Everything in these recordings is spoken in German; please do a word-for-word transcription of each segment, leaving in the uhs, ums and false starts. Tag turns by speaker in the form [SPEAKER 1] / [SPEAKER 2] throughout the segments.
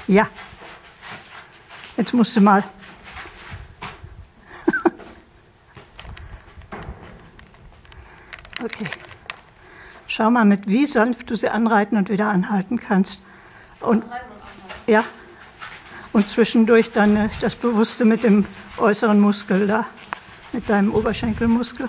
[SPEAKER 1] Ja. Jetzt musst du mal. Okay. Schau mal, mit wie sanft du sie anreiten und wieder anhalten kannst. Und, ja. Und zwischendurch dann äh, das Bewusste mit dem äußeren Muskel da, mit deinem Oberschenkelmuskel.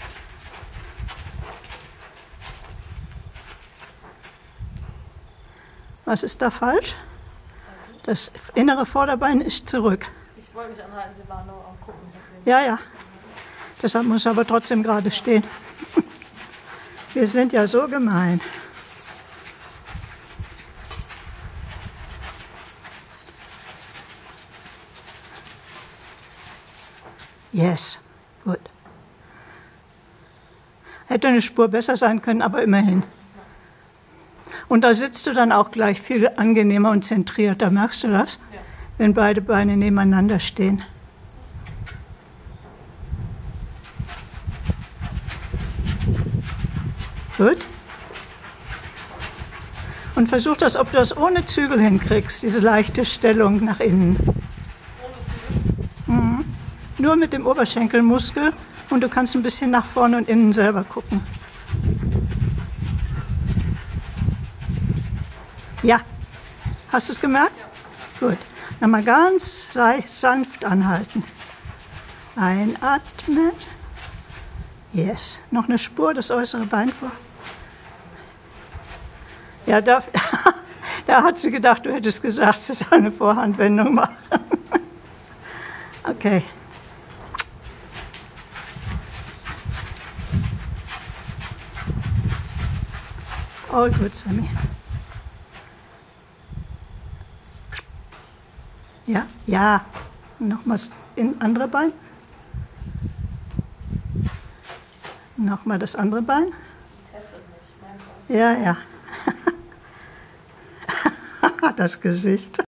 [SPEAKER 1] Was ist da falsch? Das innere Vorderbein ist zurück.
[SPEAKER 2] Ich wollte mich anhalten, Sie waren nur am Gucken.
[SPEAKER 1] Ja, ja. Deshalb muss er aber trotzdem gerade stehen. Wir sind ja so gemein. Yes, gut. Hätte eine Spur besser sein können, aber immerhin. Und da sitzt du dann auch gleich viel angenehmer und zentrierter, merkst du das?
[SPEAKER 2] Ja.
[SPEAKER 1] Wenn beide Beine nebeneinander stehen. Gut. Und versuch das, ob du das ohne Zügel hinkriegst, diese leichte Stellung nach innen. Mhm. Nur mit dem Oberschenkelmuskel und du kannst ein bisschen nach vorne und innen selber gucken. Ja. Hast du es gemerkt? Ja. Gut. Dann mal ganz sanft anhalten. Einatmen. Yes. Noch eine Spur, das äußere Bein vor. Ja, da, da hat sie gedacht, du hättest gesagt, sie soll eine Vorhandwendung machen. Okay. All good, Sammy. Ja, ja. Nochmal in andere Bein. Nochmal das andere Bein. Ja, ja. Das Gesicht.